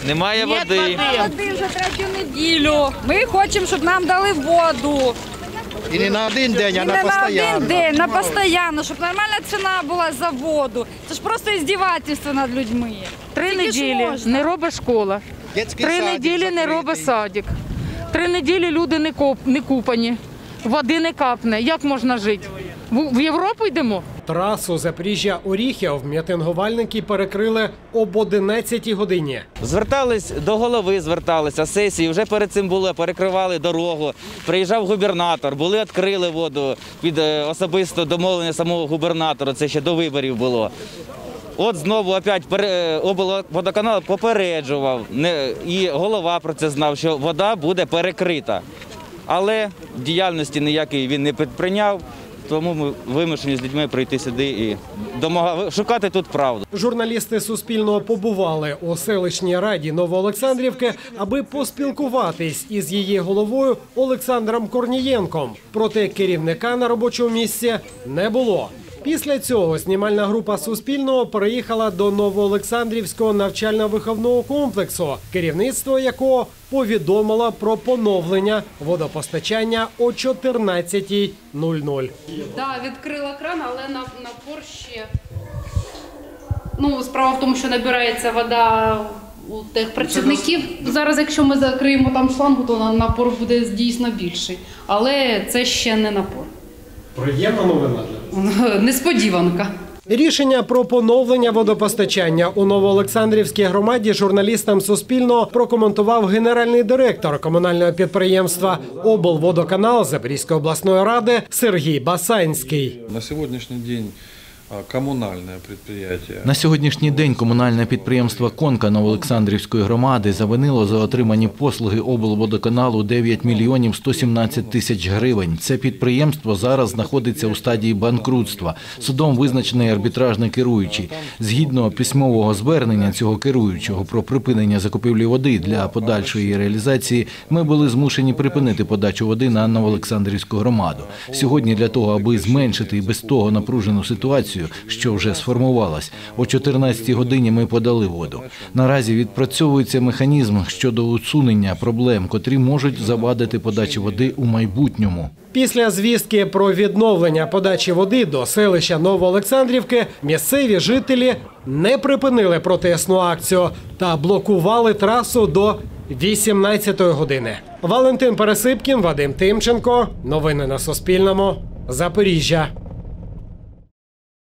Немає води. Немає води вже третю неділю. Ми хочемо, щоб нам дали воду. І не на один день, а на постійно. Не на один день, на постійно, щоб нормальна ціна була за воду. Це ж просто іздівательство над людьми. 3 неділі не робить школа. 3 неділі не робить садик. 3 неділі люди не купані. Води не капне. Як можна жити? В Європу йдемо? Трасу Запоріжжя-Оріхів мітингувальники перекрили об 11-й годині. Звертались до голови, сесії, вже перед цим було, перекривали дорогу. Приїжджав губернатор, відкрили воду під особисто домовлення самого губернатора, це ще до виборів було. От знову опять облводоканал попереджував, і голова про це знав, що вода буде перекрита. Але діяльності ніякої він не підприйняв. Тому ми вимушені з людьми прийти сюди і шукати тут правду. Журналісти Суспільного побували у селищній раді Новоолександрівки, аби поспілкуватись із її головою Олександром Корнієнком. Проте керівника на робочому місці не було. Після цього знімальна група Суспільного переїхала до Новоолександрівського навчально-виховного комплексу, керівництво якого повідомило про поновлення водопостачання о 14:00. Так, відкрила кран, але напор ще. Справа в тому, що набирається вода у тих працівників. Зараз, якщо ми закриємо там шлангу, то напор буде дійсно більший. Але це ще не напор. Приємна новина. Несподіванка. Рішення про поновлення водопостачання у Новоолександрівській громаді журналістам Суспільного прокоментував генеральний директор комунального підприємства «Облводоканал» Запорізької обласної ради Сергій Басанський. На сьогоднішній день комунальне підприємство. На сьогоднішній день комунальне підприємство «Конка» Новоолександрівської громади завинило за отримані послуги облводоканалу 9 мільйонів 117 тисяч гривень. Це підприємство зараз знаходиться у стадії банкрутства. Судом визначений арбітражний керуючий. Згідно письмового звернення цього керуючого про припинення закупівлі води для подальшої реалізації, ми були змушені припинити подачу води на Новоолександрівську громаду. Сьогодні для того, аби зменшити і без того напружену ситуацію, що вже сформувалась, о 14-й годині ми подали воду. Наразі відпрацьовується механізм щодо усунення проблем, котрі можуть завадити подачі води у майбутньому. Після звістки про відновлення подачі води до селища Новоолександрівки місцеві жителі не припинили протестну акцію та блокували трасу до 18-ї години. Валентин Пересипкін, Вадим Тимченко. Новини на Суспільному. Запоріжжя.